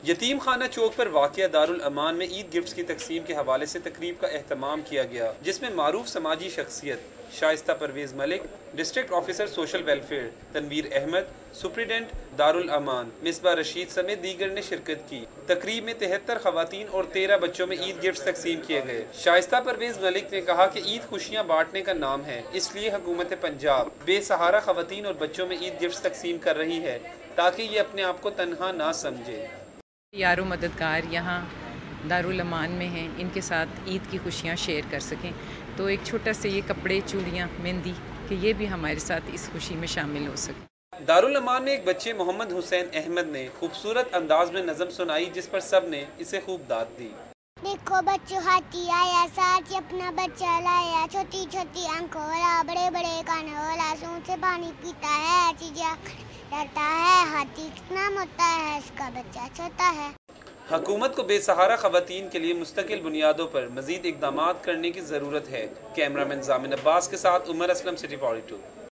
یتیم خانہ چوک پر واقع دارالامان میں عید گفٹس کی تقسیم کے حوالے سے تقریب کا اہتمام کیا گیا، جس میں معروف سماجی شخصیت Shaista Parvez Malik, district officer social welfare Tanvir Ahmed, superintendent Darulaman Misbah Rasheed سمیت دیگر نے شرکت کی۔ تقریب میں 73 خواتین اور 13 بچوں میں عید گفٹس تقسیم کیے گئے۔ شائستہ پرویز ملک نے کہا کہ عید خوشیاں بانٹنے کا نام ہے، اس لیے حکومت پنجاب بے سہارا خواتین اور بچوں میں عید گفٹس تقسیم کر رہی ہے تاکہ یہ اپنے آپ کو تنہا نہ سمجھے۔ یار و مددگار یہاں دارالامان میں ہیں، ان کے ساتھ عید کی خوشیاں شیئر کر سکیں، تو ایک چھوٹا سے یہ کپڑے، چوڑیاں، مہندی کہ یہ بھی ہمارے ساتھ اس خوشی میں شامل ہو سکے۔ دارالامان میں ایک بچے محمد حسین احمد نے خوبصورت انداز میں نظم سنائی، جس پر سب نے اسے خوب داد دی۔ دیکھو بچوں ہاتھی آیا، ساتھ اپنا بچہ لایا، چھوٹی چھوٹی آنکھوں والا، بڑے بڑے کانوں والا، سونٹ سے پانی پیتا ہے، چیزیں رہتا ہے، ہاتھی کتنا موٹا ہے، اس کا بچہ چھوٹا ہے۔ حکومت کو بے سہارا خواتین کے لیے مستقل بنیادوں پر مزید اقدامات کرنے کی ضرورت ہے۔ کیمرہ مین زامن عباس کے ساتھ عمر اسلم، سٹی 42۔